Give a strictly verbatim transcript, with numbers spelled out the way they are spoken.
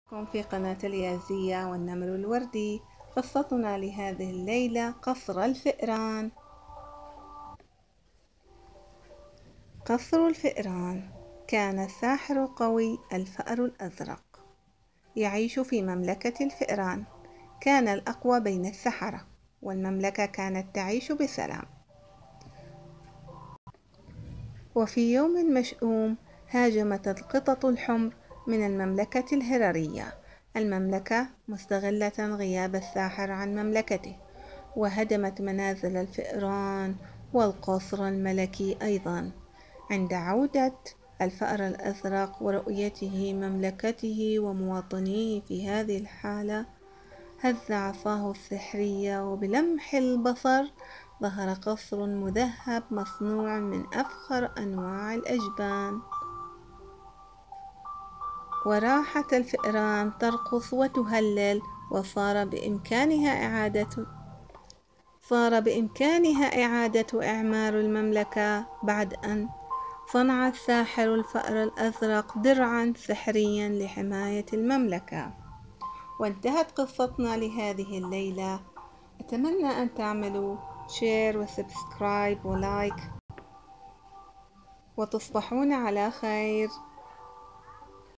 كم في قناة اليازية والنمر الوردي. قصتنا لهذه الليلة قصر الفئران. قصر الفئران. كان الساحر قوي الفأر الأزرق يعيش في مملكة الفئران. كان الأقوى بين السحرة، والمملكة كانت تعيش بسلام. وفي يوم مشؤوم هاجمت القطط الحمر من المملكة الهررية المملكة، مستغلة غياب الساحر عن مملكته، وهدمت منازل الفئران والقصر الملكي أيضا. عند عودة الفأر الأزرق ورؤيته مملكته ومواطنيه في هذه الحالة، هز عصاه السحرية، وبلمح البصر ظهر قصر مذهب مصنوع من أفخر أنواع الأجبان. وراحت الفئران ترقص وتهلل، وصار بإمكانها إعادة صار بإمكانها إعادة إعمار المملكة بعد أن صنع الساحر الفأر الأزرق درعا سحريا لحماية المملكة. وانتهت قصتنا لهذه الليلة. أتمنى أن تعملوا شير وسبسكرايب ولايك، وتصبحون على خير.